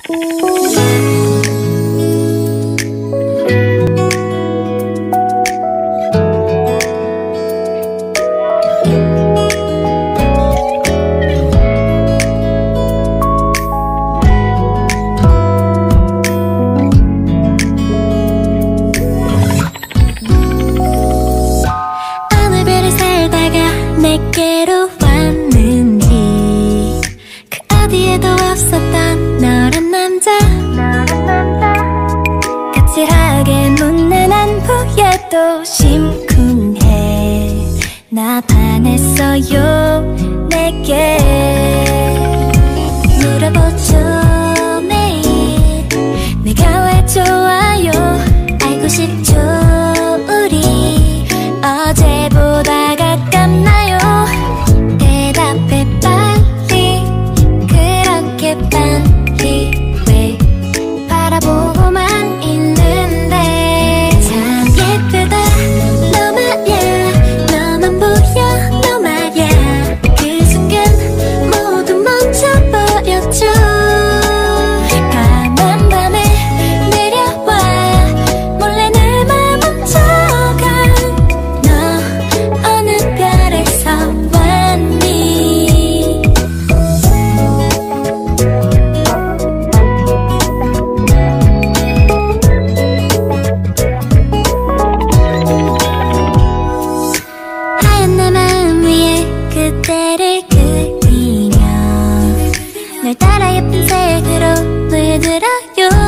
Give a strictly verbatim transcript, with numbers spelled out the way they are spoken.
내게로 왔는지 그 어디에도 없었던 너란 남자 까칠하게 눈에 안 보여도 심쿵해 나 반했어요 내게 물어보죠 매일 내가 왜 좋아요 알고 싶죠 우리 어제보다 가깝나요 대답해 빨리 그렇게 빨리 왜 바라보고만 있는데 참 예쁘다 너 말야 너만 보여 너 말야 그 순간 모두 멈춰버렸죠 까만 밤에 내려와 몰래 내 맘 훔쳐가 너 어느 별에서 왔니 하얀 내 마음 위에 그대를 그리며 널 따라 예쁜 색으로 물들어요